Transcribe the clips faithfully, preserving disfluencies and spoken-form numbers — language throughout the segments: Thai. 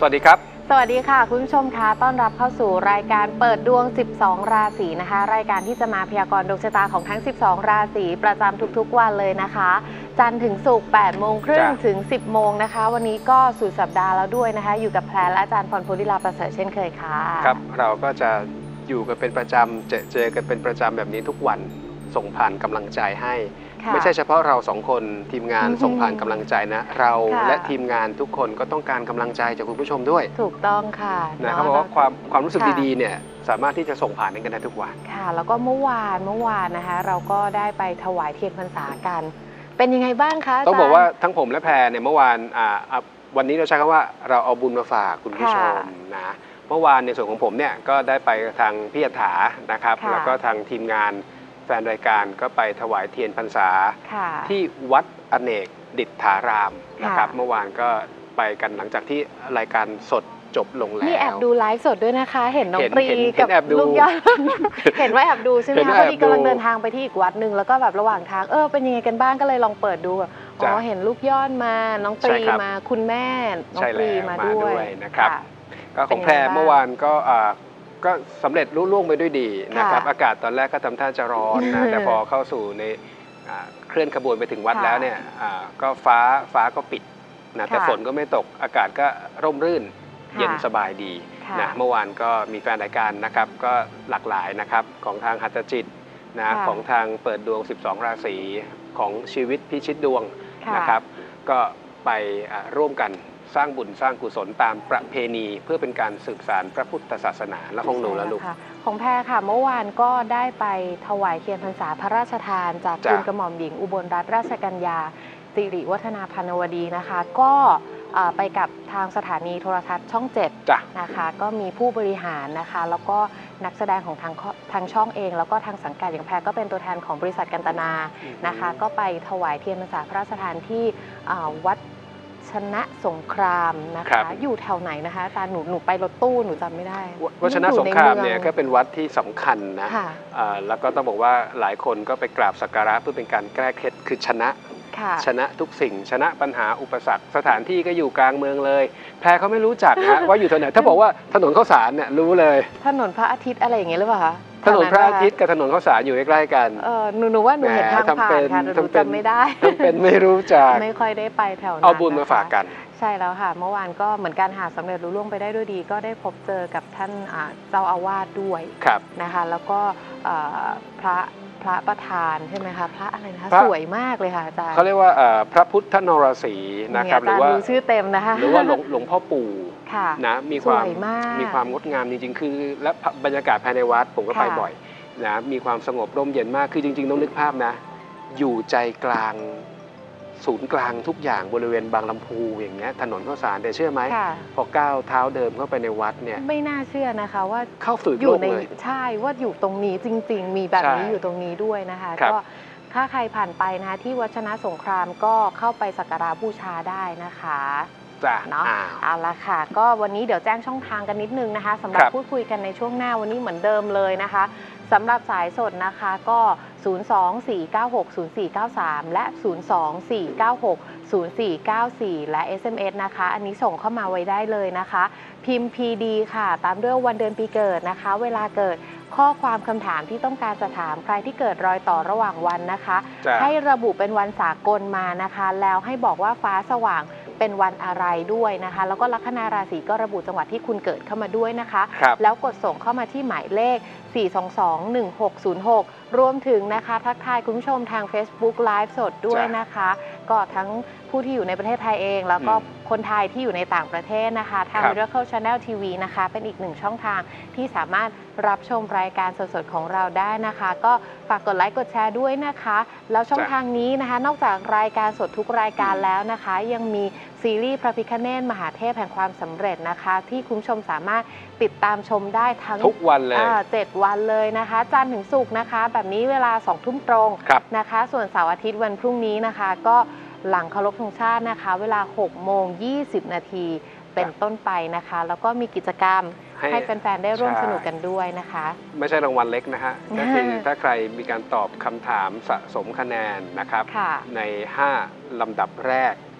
วัสดีครับสวัสดีค่ะคุณผู้ชมคะต้อนรับเข้าสู่รายการเปิดดวงสิบสองราศีนะคะรายการที่จะมาพยากรณ์ดวงชะตาของทั้งสิบสองราศีประจำทุกๆวันเลยนะคะจันทร์ถึงศุกร์แปดโมงครึ่งถึงสิบโมงนะคะวันนี้ก็สุดสัปดาห์แล้วด้วยนะคะอยู่กับแพรและอาจารย์พรภูริลาประเสริฐเช่นเคยค่ะครับเราก็จะอยู่กันเป็นประจำเจอเจอกันเป็นประจำแบบนี้ทุกวันส่งผ่านกำลังใจให้ไม่ใช่เฉพาะเราสองคนทีมงานส่งผ่านกำลังใจนะเราและทีมงานทุกคนก็ต้องการกำลังใจจากคุณผู้ชมด้วยถูกต้องค่ะนะเขาบอกว่าความความรู้สึกดีๆเนี่ยสามารถที่จะส่งผ่านกันได้ทุกวันค่ะแล้วก็เมื่อวานเมื่อวานนะคะเราก็ได้ไปถวายเทียนพรรษากันเป็นยังไงบ้างคะต้องบอกว่าทั้งผมและแพรเนี่ยเมื่อวานอ่าวันนี้เราใช้คำว่าเราเอาบุญมาฝากคุณผู้ชมนะเมื่อวานในส่วนของผมเนี่ยก็ได้ไปทางพี่อัฏฐานะครับแล้วก็ทางทีมงานแฟนรายการก็ไปถวายเทียนพรรษาที่วัดอเนกดิษฐารามนะครับเมื่อวานก็ไปกันหลังจากที่รายการสดจบลงแล้วนี่แอบดูไลฟ์สดด้วยนะคะเห็นน้องปรีกับลูกยอดเห็นว่าแอบดูใช่ไหมคะพอดีกำลังเดินทางไปที่อีกวัดหนึ่งแล้วก็แบบระหว่างทางเออเป็นยังไงกันบ้างก็เลยลองเปิดดูอ๋อเห็นลูกยอดมาน้องปรีมาคุณแม่น้องปรีมาด้วยนะครับก็ของแพรเมื่อวานก็ก็สำเร็จรุ่ล่วงไปด้วยดีนะครับอากาศตอนแรกก็ทำท่าจะร้อนนะแต่พอเข้าสู่ในเคลื่อนขบวนไปถึงวัดแล้วเนี่ยก็ฟ้าฟ้าก็ปิดนะแต่ฝนก็ไม่ตกอากาศก็ร่มรื่นเย็นสบายดีนะเมื่อวานก็มีแฟนรายการนะครับก็หลากหลายนะครับของทางหัตถจิตนะของทางเปิดดวงสิบสองราศีของชีวิตพิชิตดวงนะครับก็ไปร่วมกันสร้างบุญสร้างกุศลตามประเพณีเพื่อเป็นการสืบสานพระพุทธศาสนาและของหนูและลูกของแพรค่ะเมื่อวานก็ได้ไปถวายเทียนพรรษาพระราชทานจากทูลกระหม่อมหญิงอุบลรัตนราชกัญญาสิริวัฒนาพนวดีนะคะก็ไปกับทางสถานีโทรทัศน์ช่องเจ็ดนะคะก็มีผู้บริหารนะคะแล้วก็นักแสดงของทางทางช่องเองแล้วก็ทางสังกัดอย่างแพรก็เป็นตัวแทนของบริษัทกันตนานะคะก็ไปถวายเทียนพรรษาพระราชทานที่วัดชนะสงครามนะคะอยู่แถวไหนนะคะอาจารย์หนูหนูไปรถตู้หนูจำไม่ได้วัดชนะสงครามเนี่ยก็เป็นวัดที่สำคัญนะแล้วก็ต้องบอกว่าหลายคนก็ไปกราบสักการะเพื่อเป็นการแก้เคล็ดคือชนะชนะทุกสิ่งชนะปัญหาอุปสรรคสถานที่ก็อยู่กลางเมืองเลยแพรเขาไม่รู้จักนะว่าอยู่แถวไหนถ้าบอกว่าถนนข้าวสารเนี่ยรู้เลยถนนพระอาทิตย์อะไรอย่างเงี้ยหรือเปล่าคะถนนพระอาทิตย์กับถนนข้าวสารอยู่ใกล้ๆกันเออหนูหนูว่าหนูเห็นทางผ่านค่ะหนูจำไม่ได้ทำเป็นไม่รู้จักไม่ค่อยได้ไปแถวนั้นเอาบุญมาฝากกันใช่แล้วค่ะเมื่อวานก็เหมือนกันหาสำเร็จรุ่ล่วงไปได้ด้วยดีก็ได้พบเจอกับท่านเจ้าอาวาสด้วยนะคะแล้วก็พระพระประธานใช่ไหมคะพระอะไรนะคะสวยมากเลยค่ะอาจารย์เขาเรียกว่าพระพุทธนรสีนะครับหรือว่าชื่อเต็มนะคะหรือว่าหลวงพ่อปู่นะมีความมีความงดงามจริงๆคือและบรรยากาศภายในวัดผมก็ไปบ่อยนะมีความสงบร่มเย็นมากคือจริงๆต้องนึกภาพนะอยู่ใจกลางศูนย์กลางทุกอย่างบริเวณบางลำพูอย่างเงี้ยถนนข้าวสารแต่เชื่อไหมพอก้าวเท้าเดิมเข้าไปในวัดเนี่ยไม่น่าเชื่อนะคะว่าเข้าสู่โลกเลยใช่ว่าอยู่ตรงนี้จริงๆมีแบบนี้อยู่ตรงนี้ด้วยนะคะก็ถ้าใครผ่านไปนะคะที่วัดชนะสงครามก็เข้าไปสักการะบูชาได้นะคะเนาะเอาละค่ะก็วันนี้เดี๋ยวแจ้งช่องทางกันนิดนึงนะคะสำหรับพูดคุยกันในช่วงหน้าวันนี้เหมือนเดิมเลยนะคะสำหรับสายสดนะคะก็ศูนย์ สอง สี่ เก้า หก ศูนย์ สี่ เก้า สามและศูนย์ สอง สี่ เก้า หก ศูนย์ สี่ เก้า สี่และ เอส เอ็ม เอส นะคะอันนี้ส่งเข้ามาไว้ได้เลยนะคะพิมพ์ พี ดี ค่ะตามด้วยวันเดือนปีเกิดนะคะเวลาเกิดข้อความคำถามที่ต้องการจะถามใครที่เกิดรอยต่อระหว่างวันนะคะให้ระบุเป็นวันสากลมานะคะแล้วให้บอกว่าฟ้าสว่างเป็นวันอะไรด้วยนะคะแล้วก็ลัคนาราศีก็ระบุจังหวัดที่คุณเกิดเข้ามาด้วยนะคะแล้วกดส่งเข้ามาที่หมายเลขสี่ สอง สอง หนึ่ง หก ศูนย์ หกรวมถึงนะคะทักทายคุณผู้ชมทาง Facebook Live สดด้วยนะคะก็ทั้งผู้ที่อยู่ในประเทศไทยเองแล้วก็คนไทยที่อยู่ในต่างประเทศนะคะทาง Miracle Channel ที วี นะคะเป็นอีกหนึ่งช่องทางที่สามารถรับชมรายการสดๆของเราได้นะคะก็ฝากกดไลค์กดแชร์ด้วยนะคะแล้วช่องทางนี้นะคะนอกจากรายการสดทุกรายการแล้วนะคะยังมีซีรีส์พระพิฆเนศมหาเทพแห่งความสำเร็จนะคะที่คุณผู้ชมสามารถติดตามชมได้ทั้งทุกวันเลยเจ็ดวันเลยนะคะจันทร์ถึงศุกร์นะคะแบบนี้เวลาสองทุ่มตรงนะคะส่วนเสาร์อาทิตย์วันพรุ่งนี้นะคะก็หลังเคารพธงชาตินะคะเวลาหกโมงยี่สิบนาทีเป็นต้นไปนะคะแล้วก็มีกิจกรรมให้แฟนๆได้ร่วมสนุกกันด้วยนะคะไม่ใช่รางวัลเล็กนะฮะก็คือถ้าใครมีการตอบคำถามสะสมคะแนนนะครับในห้าลำดับแรก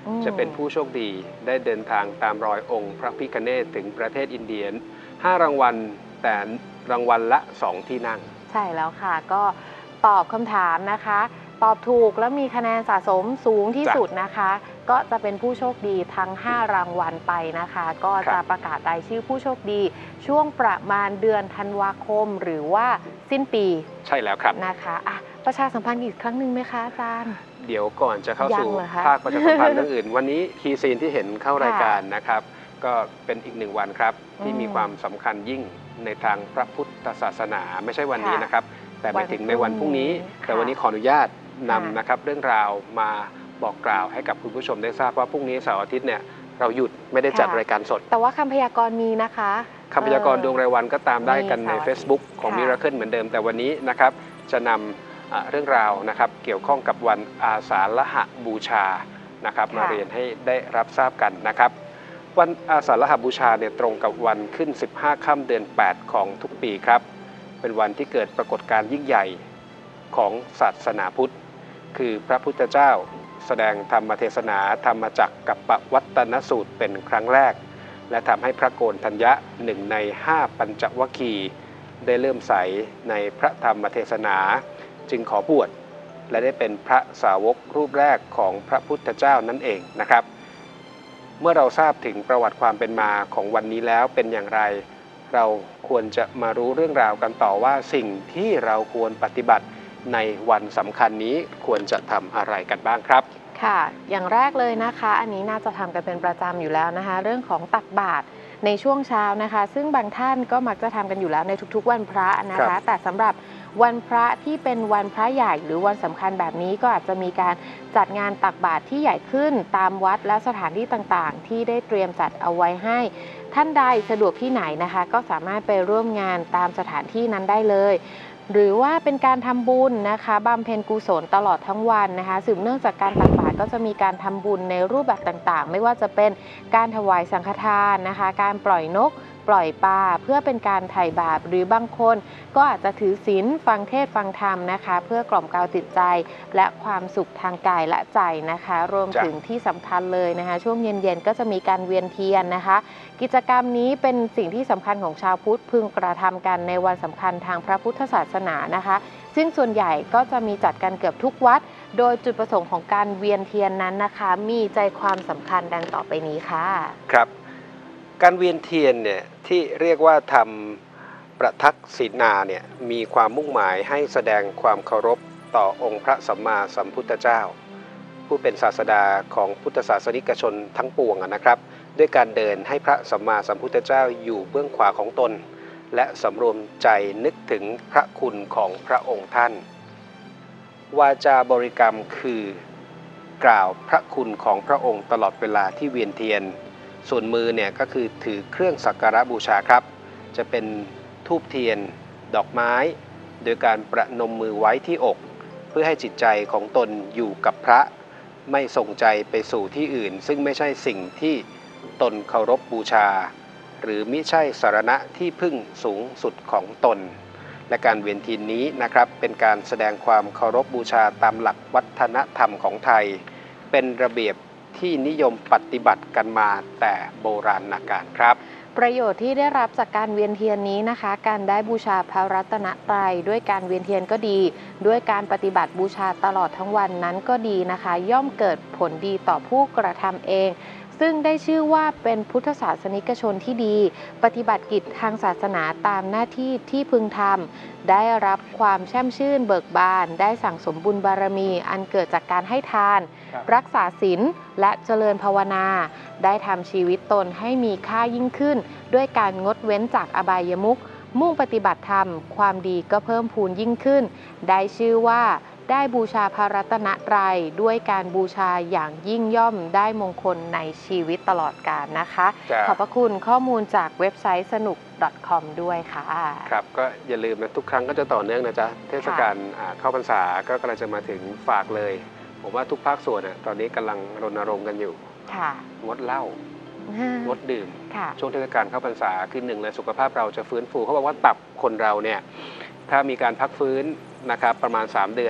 จะเป็นผู้โชคดีได้เดินทางตามรอยองค์พระพิฆเนศถึงประเทศอินเดียห้ารางวัลแต่รางวัลละสองที่นั่งใช่แล้วค่ะก็ตอบคำถามนะคะตอบถูกแล้วมีคะแนนสะสมสูงที่สุดนะคะก็จะเป็นผู้โชคดีทั้งห้ารางวัลไปนะคะก็จะประกาศรายชื่อผู้โชคดีช่วงประมาณเดือนธันวาคมหรือว่าสิ้นปีใช่แล้วครับนะคะอ่ะประชาสัมพันธ์อีกครั้งหนึ่งไหมคะอาจารย์เดี๋ยวก่อนจะเข้าสู่ภาคประชาสัมพันธ์เรื่องอื่นวันนี้คีย์ซีนที่เห็นเข้ารายการนะครับก็เป็นอีกหนึ่งวันครับที่มีความสำคัญยิ่งในทางพระพุทธศาสนาไม่ใช่วันนี้นะครับแต่ไปถึงในวันพรุ่งนี้แต่วันนี้ขออนุญาตนำนะครับเรื่องราวมาบอกกล่าวให้กับคุณผู้ชมได้ทราบว่าพรุ่งนี้เสาร์อาทิตย์เนี่ยเราหยุดไม่ได้จัดรายการสดแต่ว่าคำพยากรณ์มีนะคะคำพยากรณ์ดวงรายวันก็ตามได้กันใน Facebook ของ Miracle เหมือนเดิมแต่วันนี้นะครับจะนำเรื่องราวนะครับเกี่ยวข้องกับวันอาสาฬหบูชานะครับมาเรียนให้ได้รับทราบกันนะครับวันอาสาฬหบูชาเนี่ยตรงกับวันขึ้นสิบห้าค่ำเดือนแปดของทุกปีครับเป็นวันที่เกิดปรากฏการณ์ยิ่งใหญ่ของศาสนาพุทธคือพระพุทธเจ้าแสดงธรรมเทศนาธรรมจักรกับปวัตตนสูตรเป็นครั้งแรกและทำให้พระโกณทัญญะหนึ่งในห้าปัญจวัคคีย์ได้เริ่มใสในพระธรรมเทศนาจึงขอบวชและได้เป็นพระสาวกรูปแรกของพระพุทธเจ้านั่นเองนะครับเมื่อเราทราบถึงประวัติความเป็นมาของวันนี้แล้วเป็นอย่างไรเราควรจะมารู้เรื่องราวกันต่อว่าสิ่งที่เราควรปฏิบัติในวันสำคัญนี้ควรจะทำอะไรกันบ้างครับค่ะอย่างแรกเลยนะคะอันนี้น่าจะทำกันเป็นประจำอยู่แล้วนะคะเรื่องของตักบาตรในช่วงเช้านะคะซึ่งบางท่านก็มักจะทำกันอยู่แล้วในทุกๆวันพระนะคะแต่สำหรับวันพระที่เป็นวันพระใหญ่หรือวันสำคัญแบบนี้ก็อาจจะมีการจัดงานตักบาตรที่ใหญ่ขึ้นตามวัดและสถานที่ต่างๆที่ได้เตรียมจัดเอาไว้ให้ท่านใดสะดวกที่ไหนนะคะก็สามารถไปร่วมงานตามสถานที่นั้นได้เลยหรือว่าเป็นการทำบุญนะคะบำเพ็ญกุศลตลอดทั้งวันนะคะสืบเนื่องจากการตักบาตรก็จะมีการทำบุญในรูปแบบต่างๆไม่ว่าจะเป็นการถวายสังฆทานนะคะการปล่อยนกปล่อยปลาเพื่อเป็นการไถ่บาปหรือบางคนก็อาจจะถือศีลฟังเทศฟังธรรมนะคะเพื่อกล่อมเกลาจิตใจและความสุขทางกายและใจนะคะรวมถึงที่สำคัญเลยนะคะช่วงเย็นๆก็จะมีการเวียนเทียนนะคะกิจกรรมนี้เป็นสิ่งที่สำคัญของชาวพุทธพึงกระทำกันในวันสำคัญทางพระพุทธศาสนานะคะซึ่งส่วนใหญ่ก็จะมีจัดกันเกือบทุกวัดโดยจุดประสงค์ของการเวียนเทียนนั้นนะคะมีใจความสำคัญดังต่อไปนี้ค่ะครับการเวียนเทียนเนี่ยที่เรียกว่าทำประทักษิณาเนี่ยมีความมุ่งหมายให้แสดงความเคารพต่อองค์พระสัมมาสัมพุทธเจ้าผู้เป็นศาสดาของพุทธศาสนิกชนทั้งปวงนะครับด้วยการเดินให้พระสัมมาสัมพุทธเจ้าอยู่เบื้องขวาของตนและสำรวมใจนึกถึงพระคุณของพระองค์ท่านวาจาบริกรรมคือกล่าวพระคุณของพระองค์ตลอดเวลาที่เวียนเทียนส่วนมือเนี่ยก็คือถือเครื่องสักการะบูชาครับจะเป็นธูปเทียนดอกไม้โดยการประนมมือไว้ที่อกเพื่อให้จิตใจของตนอยู่กับพระไม่ส่งใจไปสู่ที่อื่นซึ่งไม่ใช่สิ่งที่ตนเคารพบูชาหรือมิใช่สรณะที่พึ่งสูงสุดของตนและการเวียนเทียนนี้นะครับเป็นการแสดงความเคารพบูชาตามหลักวัฒนธรรมของไทยเป็นระเบียบที่นิยมปฏิบัติกันมาแต่โบราณกาลครับประโยชน์ที่ได้รับจากการเวียนเทียนนี้นะคะการได้บูชาพระรัตนตรัยด้วยการเวียนเทียนก็ดีด้วยการปฏิบัติบูชาตลอดทั้งวันนั้นก็ดีนะคะย่อมเกิดผลดีต่อผู้กระทำเองซึ่งได้ชื่อว่าเป็นพุทธศาสนิกชนที่ดีปฏิบัติกิจทางศาสนาตามหน้าที่ที่พึงทำได้รับความแช่มชื่นเบิกบานได้สั่งสมบุญบารมีอันเกิดจากการให้ทานรักษาศีลและเจริญภาวนาได้ทำชีวิตตนให้มีค่ายิ่งขึ้นด้วยการงดเว้นจากอบายมุขมุ่งปฏิบัติธรรมความดีก็เพิ่มพูนยิ่งขึ้นได้ชื่อว่าได้บูชาพระรัตนตรัยด้วยการบูชาอย่างยิ่งย่อมได้มงคลในชีวิตตลอดกาลนะคะขอบพระคุณข้อมูลจากเว็บไซต์สนุก .com ด้วยค่ะครับก็อย่าลืมนะทุกครั้งก็จะต่อเนื่องนะจ๊ะเทศกาลเข้าพรรษาก็กำลังจะมาถึงฝากเลยผมว่าทุกภาคส่วนตอนนี้กำลังรณรงค์กันอยู่งดเหล้างดดื่มช่วงเทศกาลเข้าพรรษาคือหนึ่งเลยสุขภาพเราจะฟื้นฟูเขาบอกว่าตับคนเราเนี่ยถ้ามีการพักฟื้นนะครับประมาณสามเดือนเนี่ย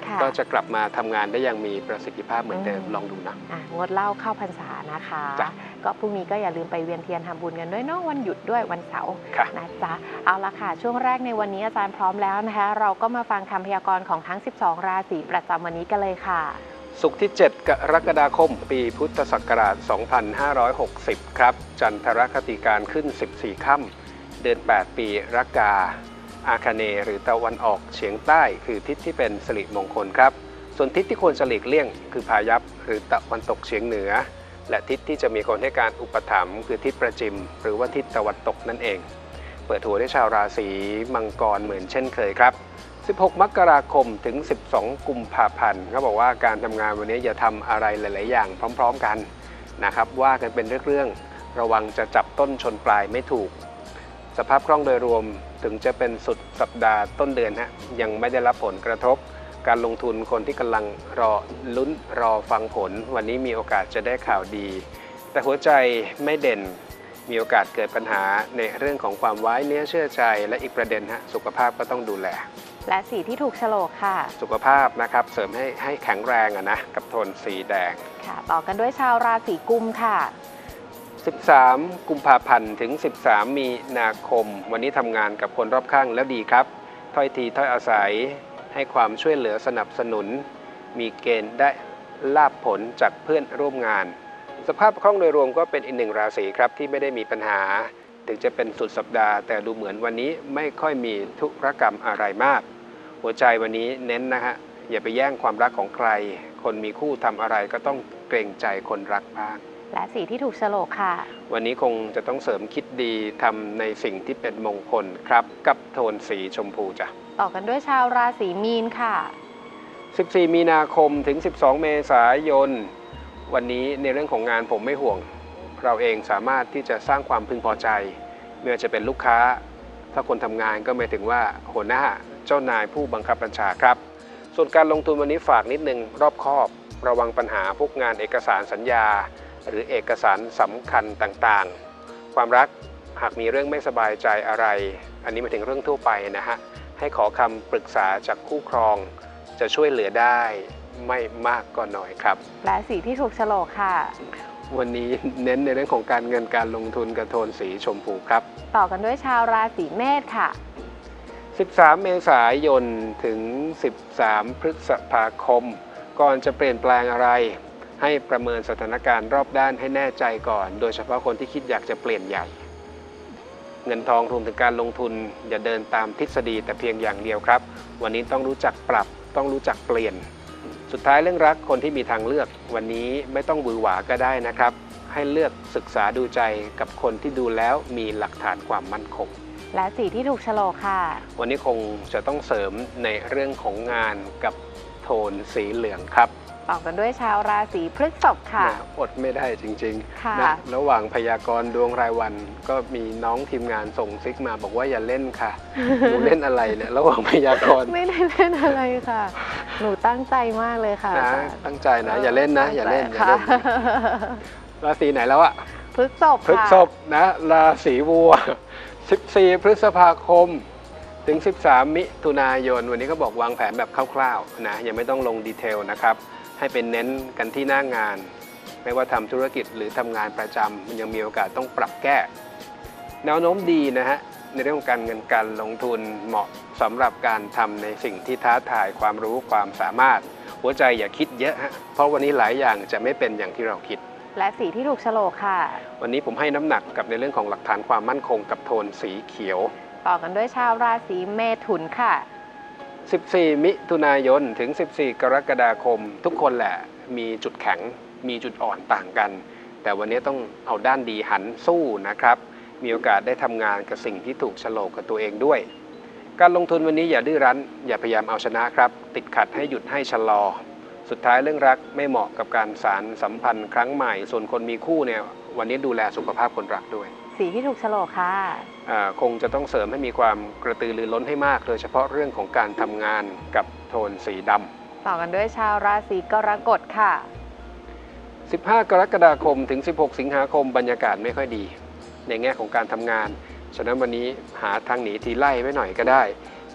ก็จะกลับมาทำงานได้อย่างมีประสิทธิภาพเหมือนเดิมลองดูนะงดเหล้าเข้าพรรษานะคะก็พรุ่งนี้ก็อย่าลืมไปเวียนเทียนทำบุญกันด้วยเนาะวันหยุดด้วยวันเสาร์นะจ๊ะเอาละค่ะช่วงแรกในวันนี้อาจารย์พร้อมแล้วนะคะเราก็มาฟังคำพยากรณ์ของทั้งสิบสองราศีประจำวันนี้กันเลยค่ะศุกร์ที่เจ็ดกรกฎาคมปีพุทธศักราชสองพันห้าร้อยหกสิบครับจันทรคติการขึ้นสิบสี่ค่ำเดือนแปดปีรากาอาคเนย์หรือตะวันออกเฉียงใต้คือทิศที่เป็นสิริมงคลครับส่วนทิศที่ควรจะหลีกเลี่ยงคือพายัพหรือตะวันตกเฉียงเหนือและทิศที่จะมีคนให้การอุปถัมภ์คือทิศประจิมหรือว่าทิศตะวันตกนั่นเองเปิดหัวด้วยชาวราศีมังกรเหมือนเช่นเคยครับสิบหกมกราคมถึงสิบสองกุมภาพันธ์เขาบอกว่าการทำงานวันนี้อย่าทำอะไรหลายๆอย่างพร้อมๆกันนะครับว่ากันเป็นเรื่องๆระวังจะจับต้นชนปลายไม่ถูกสภาพคล่องโดยรวมถึงจะเป็นสุดสัปดาห์ต้นเดือนฮะยังไม่ได้รับผลกระทบการลงทุนคนที่กำลังรอลุ้นรอฟังผลวันนี้มีโอกาสจะได้ข่าวดีแต่หัวใจไม่เด่นมีโอกาสเกิดปัญหาในเรื่องของความไว้เนื้อเชื่อใจและอีกประเด็นฮะสุขภาพก็ต้องดูแลและสีที่ถูกโฉลกค่ะสุขภาพนะครับเสริมให้ให้แข็งแรงอะนะกับโทนสีแดงค่ะต่อกันด้วยชาวราศีกุมค่ะสิบสามกุมภาพันธ์ถึงสิบสามมีนาคมวันนี้ทำงานกับคนรอบข้างแล้วดีครับถ้อยทีถ้อยอาศัยให้ความช่วยเหลือสนับสนุนมีเกณฑ์ได้ลาภผลจากเพื่อนร่วมงานสภาพคล่องโดยรวมก็เป็นอีกหนึ่งราศีครับที่ไม่ได้มีปัญหาถึงจะเป็นสุดสัปดาห์แต่ดูเหมือนวันนี้ไม่ค่อยมีธุรกรรมอะไรมากหัวใจวันนี้เน้นนะฮะอย่าไปแย่งความรักของใครคนมีคู่ทำอะไรก็ต้องเกรงใจคนรักบ้างและสีที่ถูกโฉลกค่ะวันนี้คงจะต้องเสริมคิดดีทำในสิ่งที่เป็นมงคลครับกับโทนสีชมพูจ้ะต่อกันด้วยชาวราศีมีนค่ะสิบสี่มีนาคมถึงสิบสองเมษายนวันนี้ในเรื่องของงานผมไม่ห่วงเราเองสามารถที่จะสร้างความพึงพอใจไม่ว่าจะเป็นลูกค้าถ้าคนทำงานก็หมายถึงว่าหัวหน้าเจ้านายผู้บังคับบัญชาครับส่วนการลงทุนวันนี้ฝากนิดนึงรอบคอบระวังปัญหาพวกงานเอกสารสัญญาหรือเอกสารสำคัญต่างๆความรักหากมีเรื่องไม่สบายใจอะไรอันนี้หมายถึงเรื่องทั่วไปนะฮะให้ขอคำปรึกษาจากคู่ครองจะช่วยเหลือได้ไม่มากก็น้อยครับและสีที่ถูกโฉลกค่ะวันนี้เน้นในเรื่องของการเงินการลงทุนกับโทนสีชมพูครับต่อกันด้วยชาวราศีเมษค่ะสิบสามเมษายนถึงสิบสามพฤษภาคมก่อนจะเปลี่ยนแปลงอะไรให้ประเมินสถานการณ์รอบด้านให้แน่ใจก่อนโดยเฉพาะคนที่คิดอยากจะเปลี่ยนใหญ่เงินทองรวมถึงการลงทุนอย่าเดินตามทฤษฎีแต่เพียงอย่างเดียวครับวันนี้ต้องรู้จักปรับต้องรู้จักเปลี่ยนสุดท้ายเรื่องรักคนที่มีทางเลือกวันนี้ไม่ต้องบือหวาก็ได้นะครับให้เลือกศึกษาดูใจกับคนที่ดูแล้วมีหลักฐานความมั่นคงและสีที่ถูกโฉลกค่ะวันนี้คงจะต้องเสริมในเรื่องของงานกับโทนสีเหลืองครับต่อกันด้วยชาวราศีพฤษภค่ะอดไม่ได้จริงๆนะระหว่างพยากรณ์ดวงรายวันก็มีน้องทีมงานส่งซิกมาบอกว่าอย่าเล่นค่ะหนูเล่นอะไรเนี่ยระหว่างพยากรณ์ไม่ได้เล่นอะไรค่ะหนูตั้งใจมากเลยค่ะนะตั้งใจนะอย่าเล่นนะอย่าเล่นอย่าเล่นราศีไหนแล้วอะพฤษภพฤษภนะราศีวัวสิบสี่พฤษภาคมถึงสิบสามมิถุนายนวันนี้ก็บอกวางแผนแบบคร่าวๆนะยังไม่ต้องลงดีเทลนะครับให้เป็นเน้นกันที่หน้างานไม่ว่าทำธุรกิจหรือทำงานประจำมันยังมีโอกาสต้องปรับแก้แนวโน้มดีนะฮะในเรื่องของการเงินการลงทุนเหมาะสำหรับการทำในสิ่งที่ท้าทายความรู้ความสามารถหัวใจอย่าคิดเยอะฮะเพราะวันนี้หลายอย่างจะไม่เป็นอย่างที่เราคิดและสีที่ถูกโฉลกค่ะวันนี้ผมให้น้ำหนักกับในเรื่องของหลักฐานความมั่นคงกับโทนสีเขียวต่อกันด้วยชาวราศีเมถุนค่ะสิบสี่มิถุนายนถึงสิบสี่กรกฎาคมทุกคนแหละมีจุดแข็งมีจุดอ่อนต่างกันแต่วันนี้ต้องเอาด้านดีหันสู้นะครับมีโอกาสได้ทำงานกับสิ่งที่ถูกโฉลกกับตัวเองด้วยการลงทุนวันนี้อย่าดื้อรั้นอย่าพยายามเอาชนะครับติดขัดให้หยุดให้ชะลอสุดท้ายเรื่องรักไม่เหมาะกับการสานสัมพันธ์ครั้งใหม่ส่วนคนมีคู่เนี่ยวันนี้ดูแลสุขภาพคนรักด้วยสีที่ถูกโฉลกค่ะคงจะต้องเสริมให้มีความกระตือรือร้นให้มากโดยเฉพาะเรื่องของการทำงานกับโทนสีดำต่อกันด้วยชาวราศีกรกฎค่ะสิบห้ากรกฎาคมถึงสิบหกสิงหาคมบรรยากาศไม่ค่อยดีในแง่ของการทำงานฉะนั้นวันนี้หาทางหนีทีไล่ไว้หน่อยก็ได้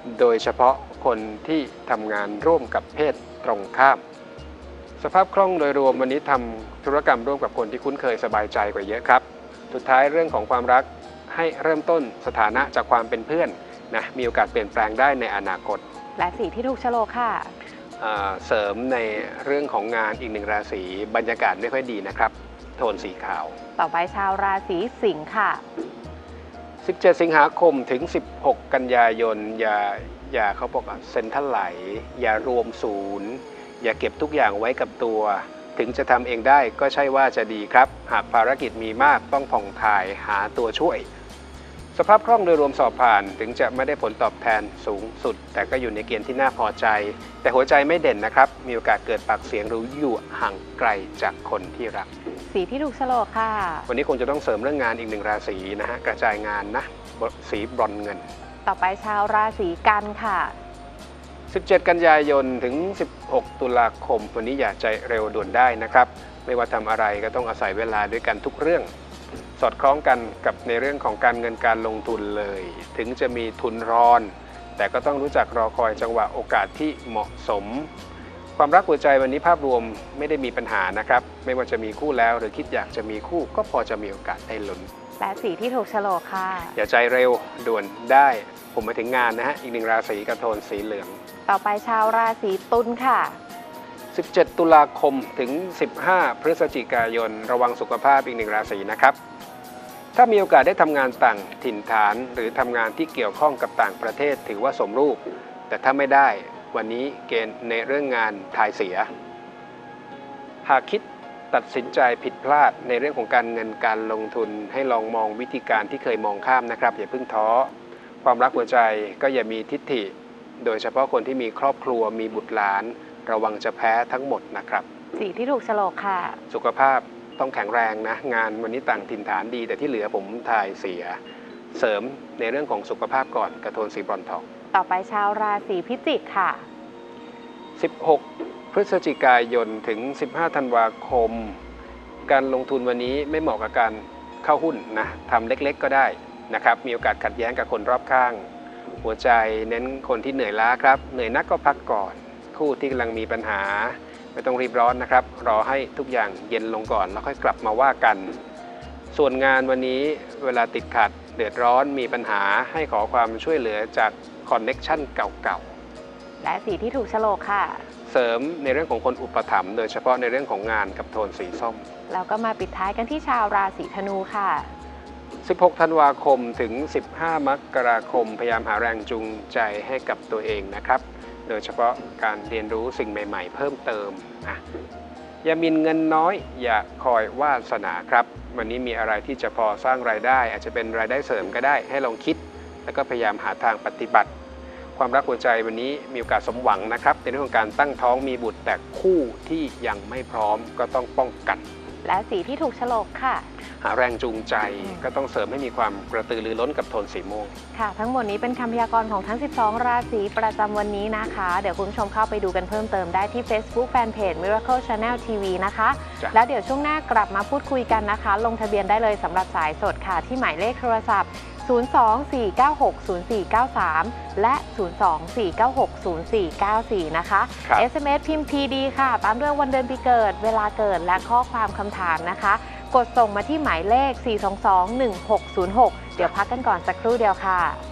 โดยเฉพาะคนที่ทำงานร่วมกับเพศตรงข้ามสภาพคล่องโดยรวมวันนี้ทำธุรกรรมร่วมกับคนที่คุ้นเคยสบายใจกว่าเยอะครับสุดท้ายเรื่องของความรักให้เริ่มต้นสถานะจากความเป็นเพื่อนนะมีโอกาสเปลี่ยนแปลงได้ในอนาคตและสีที่ถูกโฉลกค่ะเสริมในเรื่องของงานอีกหนึ่งราศีบรรยากาศไม่ค่อยดีนะครับโทนสีขาวต่อไปชาวราศีสิงค์ค่ะสิบเจ็ดสิงหาคมถึงสิบหกกันยายนอย่าอย่าเขาบอกเซ็นทรัลไหลอย่ารวมศูนย์อย่าเก็บทุกอย่างไว้กับตัวถึงจะทำเองได้ก็ใช่ว่าจะดีครับหากภารกิจมีมากต้องผ่องถ่ายหาตัวช่วยสภาพคล่องโดยรวมสอบผ่านถึงจะไม่ได้ผลตอบแทนสูงสุดแต่ก็อยู่ในเกณฑ์ที่น่าพอใจแต่หัวใจไม่เด่นนะครับมีโอกาสเกิดปากเสียงหรืออยู่ห่างไกลจากคนที่รักสีที่ถูกโฉลกค่ะวันนี้คงจะต้องเสริมเรื่องงานอีกหนึ่งราศีนะฮะกระจายงานนะสีบรอนเงินต่อไปชาวราศีกันค่ะสิบเจ็ดกันยายนถึงสิบหกตุลาคมวันนี้อย่าใจเร็วด่วนได้นะครับไม่ว่าทำอะไรก็ต้องอาศัยเวลาด้วยกันทุกเรื่องสอดคล้องกันกับในเรื่องของการเงินการลงทุนเลยถึงจะมีทุนรอนแต่ก็ต้องรู้จักรอคอยจังหวะโอกาสที่เหมาะสมความรักหัวใจวันนี้ภาพรวมไม่ได้มีปัญหานะครับไม่ว่าจะมีคู่แล้วหรือคิดอยากจะมีคู่ก็พอจะมีโอกาสได้ลุ้นและสีที่ถูกโฉลกค่ะอย่าใจเร็วด่วนได้ผมมาถึงงานนะฮะอีกหนึ่งราศีกระโทนสีเหลืองต่อไปชาวราศีตุลค่ะสิบเจ็ดตุลาคมถึงสิบห้าพฤศจิกายนระวังสุขภาพอีกหนึ่งราศีนะครับถ้ามีโอกาสได้ทำงานต่างถิ่นฐานหรือทำงานที่เกี่ยวข้องกับต่างประเทศถือว่าสมรูปแต่ถ้าไม่ได้วันนี้เกณฑ์ในเรื่องงานทายเสียหากคิดตัดสินใจผิดพลาดในเรื่องของการเงินการลงทุนให้ลองมองวิธีการที่เคยมองข้ามนะครับอย่าเพิ่งท้อความรักหัวใจก็อย่ามีทิฐิโดยเฉพาะคนที่มีครอบครัวมีบุตรหลานระวังจะแพ้ทั้งหมดนะครับสีที่ถูกโฉลกค่ะสุขภาพต้องแข็งแรงนะงานวันนี้ต่างถิ่นฐานดีแต่ที่เหลือผมทายเสียเสริมในเรื่องของสุขภาพก่อนกระโทนสีบรอนทองต่อไปชาวราศีพิจิกค่ะสิบหกพฤศจิกายนถึงสิบห้าธันวาคมการลงทุนวันนี้ไม่เหมาะกับการเข้าหุ้นนะทำเล็กๆก็ได้นะครับมีโอกาสขัดแย้งกับคนรอบข้างหัวใจเน้นคนที่เหนื่อยล้าครับเหนื่อยนักก็พักก่อนคู่ที่กำลังมีปัญหาไม่ต้องรีบร้อนนะครับรอให้ทุกอย่างเย็นลงก่อนแล้วค่อยกลับมาว่ากันส่วนงานวันนี้เวลาติดขัดเดือดร้อนมีปัญหาให้ขอความช่วยเหลือจากคอนเน็กชันเก่าๆและสีที่ถูกโฉลกค่ะเสริมในเรื่องของคนอุปถัมภ์โดยเฉพาะในเรื่องของงานกับโทนสีส้มแล้วก็มาปิดท้ายกันที่ชาวราศีธนูค่ะสิบหกธันวาคมถึงสิบห้ามกราคมพยายามหาแรงจูงใจให้กับตัวเองนะครับโดยเฉพาะการเรียนรู้สิ่งใหม่ๆเพิ่มเติมนะอย่ามีเงินน้อยอย่าคอยวาสนาครับวันนี้มีอะไรที่จะพอสร้างรายได้อาจจะเป็นรายได้เสริมก็ได้ให้ลองคิดแล้วก็พยายามหาทางปฏิบัติความรักหัวใจวันนี้มีโอกาสสมหวังนะครับในเรื่องของการตั้งท้องมีบุตรแต่คู่ที่ยังไม่พร้อมก็ต้องป้องกันและสีที่ถูกโฉลกค่ะหาแรงจูงใจก็ต้องเสริมให้มีความกระตือรือร้นกับโทนสีม่วงค่ะทั้งหมดนี้เป็นคำพยากรณ์ของทั้งสิบสองราศีประจำวันนี้นะคะเดี๋ยวคุณผู้ชมเข้าไปดูกันเพิ่มเติมได้ที่ Facebook Fanpage Miracle Channel ที วี นะคะแล้วเดี๋ยวช่วงหน้ากลับมาพูดคุยกันนะคะลงทะเบียนได้เลยสำหรับสายสดค่ะที่หมายเลขโทรศัพท์ศูนย์ สอง สี่ เก้า หก ศูนย์ สี่ เก้า สามและศูนย์ สอง สี่ เก้า หก ศูนย์ สี่ เก้า สี่นะคะ เอส เอ็ม เอส พิมพ์ พี ดี ค่ะตามด้วยวันเดือนปีเกิดเวลาเกิดและข้อความคำถามนะคะกดส่งมาที่หมายเลข สี่ สอง สอง หนึ่ง หก ศูนย์ หก เดี๋ยวพักกันก่อนสักครู่เดียวค่ะ